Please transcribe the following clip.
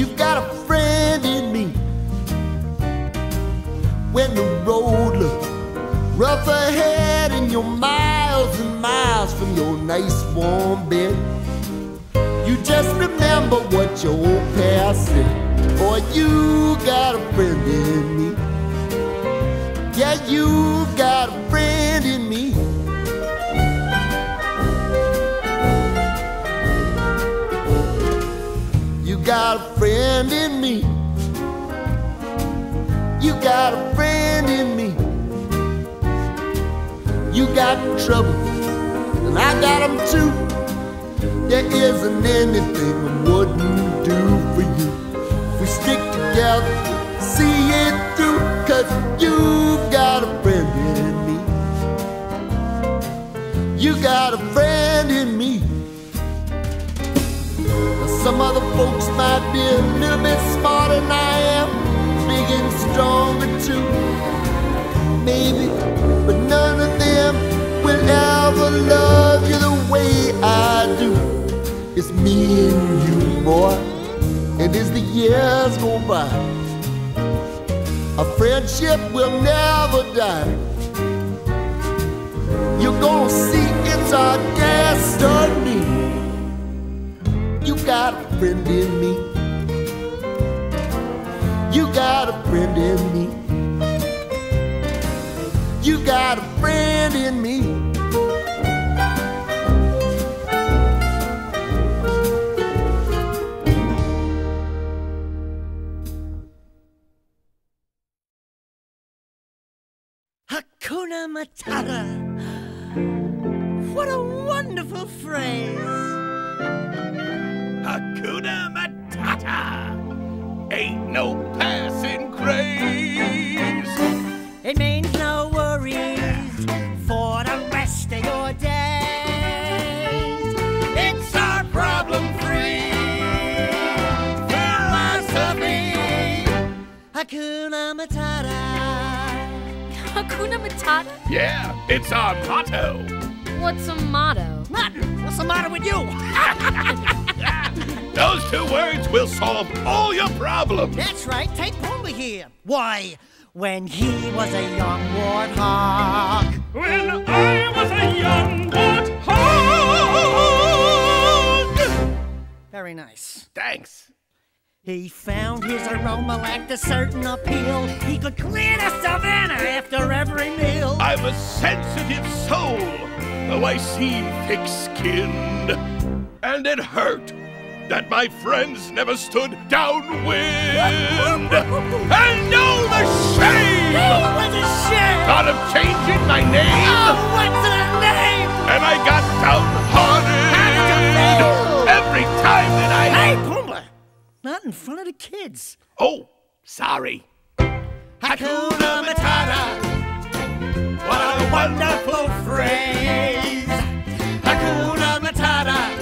You've got a friend in me. When the road looks rough ahead and you're miles and miles from your nice warm bed, you just remember what your old past said. Boy, you got a friend in me. Yeah, you got a friend in me. You got a friend in me. You got a friend in me. You got trouble, and I got them too. There isn't anything I wouldn't do for you. We stick together, see it through, 'cause you've got a friend in me. You got a friend in me. Now, some other folks might be a little bit smarter than I am, big and stronger too, maybe, but none of them will ever love you the way I do. It's me and you, boy, and as the years go by, our friendship will never die. You're gonna see it's our destiny. You got a friend in me. You got a friend in me. You got a friend in me. Hakuna Matata. What a wonderful phrase. Hakuna Matata. Ain't no passing craze. It means no worries for the rest of your days. It's our problem-free philosophy. Hakuna Matata. Hakuna Matata? Yeah, it's our motto. What's a motto? Martin, what's the matter with you? Those two words will solve all your problems. That's right, take Pumbaa here. Why, when he was a young warthog. When I was a young warthog. Very nice. Thanks. He found his aroma lacked a certain appeal. He could clear the savannah after every meal. I'm a sensitive soul, though I seem thick-skinned. And it hurt that my friends never stood downwind. And know the shame! Oh, what's a shame? Thought of changing my name. Oh, what's the name? And I got downhearted. How did you feel? Every time that I... Hey, Pumbaa! Not in front of the kids. Oh, sorry. Hakuna Matata. What a wonderful Phrase. Hakuna Matata.